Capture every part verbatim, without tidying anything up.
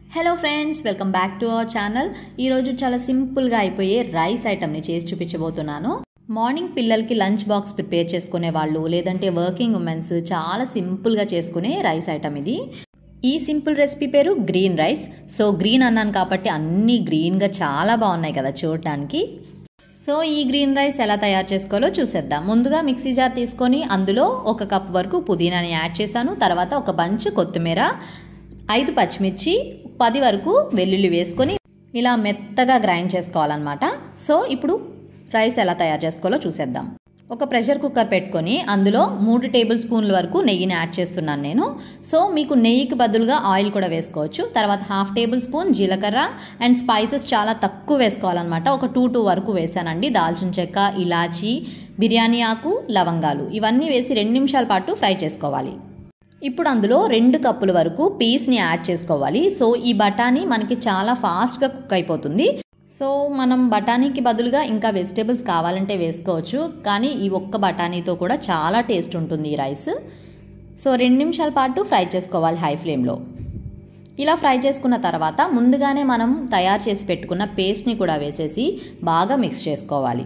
Hello friends, welcome back to our channel. ఈరోజు చాలా సింపుల్గా అయిపోయే రైస్ ఐటమ్ని చేసి చూపించబోతున్నాను. మార్నింగ్ పిల్లలకి లంచ్ బాక్స్ ప్రిపేర్ చేసుకునే వాళ్ళు, లేదంటే వర్కింగ్ ఉమెన్స్ చాలా సింపుల్గా చేసుకునే రైస్ ఐటమ్ ఇది. ఈ సింపుల్ రెసిపీ పేరు గ్రీన్ రైస్. సో గ్రీన్ అన్నాను కాబట్టి అన్నీ గ్రీన్గా చాలా బాగున్నాయి కదా చూడటానికి. సో ఈ గ్రీన్ రైస్ ఎలా తయారు చేసుకోవాలో చూసేద్దాం. ముందుగా మిక్సీ జార్ తీసుకొని అందులో ఒక కప్ వరకు పుదీనాని యాడ్ చేశాను. తర్వాత ఒక బంచ్ కొత్తిమీర, ఐదు పచ్చిమిర్చి, పది వరకు వెల్లుల్లి వేసుకొని ఇలా మెత్తగా గ్రైండ్ చేసుకోవాలన్నమాట. సో ఇప్పుడు రైస్ ఎలా తయారు చేసుకోవాలో చూసేద్దాం. ఒక ప్రెషర్ కుక్కర్ పెట్టుకొని అందులో మూడు టేబుల్ స్పూన్ల వరకు నెయ్యిని యాడ్ చేస్తున్నాను నేను. సో మీకు నెయ్యికి బదులుగా ఆయిల్ కూడా వేసుకోవచ్చు. తర్వాత హాఫ్ టేబుల్ స్పూన్ జీలకర్ర అండ్ స్పైసెస్ చాలా తక్కువ వేసుకోవాలన్నమాట. ఒక టూ టూ వరకు వేసానండి. దాల్చిన చెక్క, ఇలాచీ, బిర్యానీ ఆకు, లవంగాలు ఇవన్నీ వేసి రెండు నిమిషాల పాటు ఫ్రై చేసుకోవాలి. ఇప్పుడు అందులో రెండు కప్పుల వరకు పీస్ని యాడ్ చేసుకోవాలి. సో ఈ బఠానీ మనకి చాలా ఫాస్ట్గా కుక్ అయిపోతుంది. సో మనం బఠానీకి బదులుగా ఇంకా వెజిటేబుల్స్ కావాలంటే వేసుకోవచ్చు, కానీ ఈ ఒక్క బఠానీతో కూడా చాలా టేస్ట్ ఉంటుంది ఈ రైస్. సో రెండు నిమిషాల పాటు ఫ్రై చేసుకోవాలి హై ఫ్లేమ్లో. ఇలా ఫ్రై చేసుకున్న తర్వాత ముందుగానే మనం తయారు చేసి పెట్టుకున్న పేస్ట్ని కూడా వేసేసి బాగా మిక్స్ చేసుకోవాలి.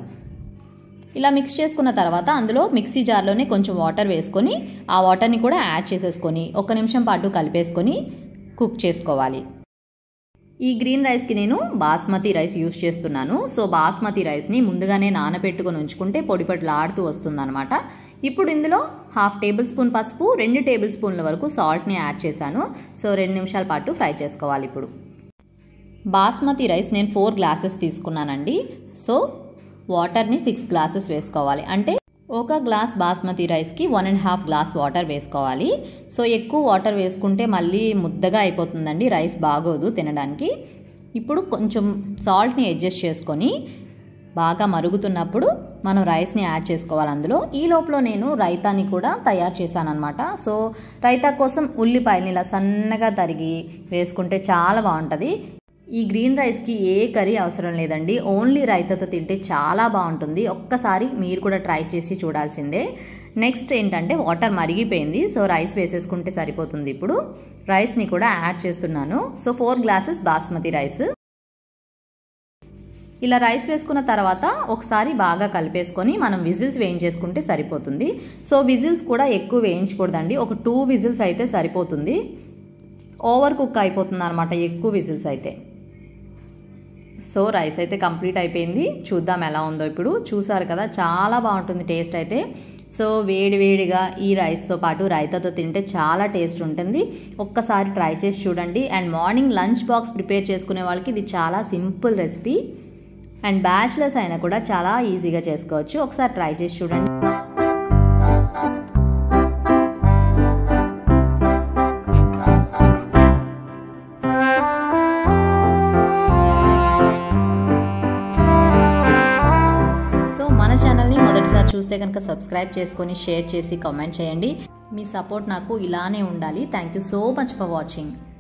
ఇలా మిక్స్ చేసుకున్న తర్వాత అందులో మిక్సీ జార్లోనే కొంచెం వాటర్ వేసుకొని ఆ వాటర్ని కూడా యాడ్ చేసేసుకొని ఒక నిమిషం పాటు కలిపేసుకొని కుక్ చేసుకోవాలి. ఈ గ్రీన్ రైస్కి నేను బాస్మతి రైస్ యూస్ చేస్తున్నాను. సో బాస్మతి రైస్ని ముందుగానే నానబెట్టుకొని ఉంచుకుంటే పొడి పొడిలాడుతూ వస్తుందన్నమాట. ఇప్పుడు ఇందులో హాఫ్ టేబుల్ స్పూన్ పసుపు, రెండు టేబుల్ స్పూన్ల వరకు సాల్ట్ని యాడ్ చేశాను. సో రెండు నిమిషాల పాటు ఫ్రై చేసుకోవాలి. ఇప్పుడు బాస్మతి రైస్ నేను ఫోర్ గ్లాసెస్ తీసుకున్నానండి. సో వాటర్ని సిక్స్ గ్లాసెస్ వేసుకోవాలి. అంటే ఒక గ్లాస్ బాస్మతి రైస్కి one and half glass water వేసుకోవాలి. సో ఎక్కువ వాటర్ వేసుకుంటే మళ్ళీ ముద్దగా అయిపోతుందండి, రైస్ బాగోదు తినడానికి. ఇప్పుడు కొంచెం సాల్ట్ని అడ్జస్ట్ చేసుకొని బాగా మరుగుతున్నప్పుడు మనం రైస్ని యాడ్ చేసుకోవాలి అందులో. ఈ లోపల నేను రైతాని కూడా తయారు చేశాను అనమాట. సో రైతా కోసం ఉల్లిపాయలని ఇలా సన్నగా తరిగి వేసుకుంటే చాలా బాగుంటుంది. ఈ గ్రీన్ రైస్కి ఏ కర్రీ అవసరం లేదండి, ఓన్లీ రైతాతో తింటే చాలా బాగుంటుంది. ఒక్కసారి మీరు కూడా ట్రై చేసి చూడాల్సిందే. నెక్స్ట్ ఏంటంటే వాటర్ మరిగిపోయింది. సో రైస్ వేసేసుకుంటే సరిపోతుంది. ఇప్పుడు రైస్ని కూడా యాడ్ చేస్తున్నాను. So four glasses basmati rice. ఇలా రైస్ వేసుకున్న తర్వాత ఒకసారి బాగా కలిపేసుకొని మనం విజిల్స్ వేయించేసుకుంటే సరిపోతుంది. సో విజిల్స్ కూడా ఎక్కువ వేయించకూడదండి, ఒక టూ విజిల్స్ అయితే సరిపోతుంది. ఓవర్ కుక్ అయిపోతుంది అనమాట ఎక్కువ విజిల్స్ అయితే. సో రైస్ అయితే కంప్లీట్ అయిపోయింది. చూద్దాం ఎలా ఉందో. ఇప్పుడు చూసారు కదా, చాలా బాగుంటుంది టేస్ట్ అయితే. సో వేడి వేడిగా ఈ రైస్తో పాటు రైతాతో తింటే చాలా టేస్ట్ ఉంటుంది. ఒక్కసారి ట్రై చేసి చూడండి. And morning lunch box prepare చేసుకునే వాళ్ళకి ఇది చాలా సింపుల్ రెసిపీ. అండ్ బ్యాచిలర్స్ అయినా కూడా చాలా ఈజీగా చేసుకోవచ్చు. ఒకసారి ట్రై చేసి చూడండి. ఛానల్ని మొదటిసారి చూస్తే కనుక సబ్స్క్రైబ్ చేసుకొని షేర్ చేసి కామెంట్ చేయండి. మీ సపోర్ట్ నాకు ఇలానే ఉండాలి. Thank you so much for watching.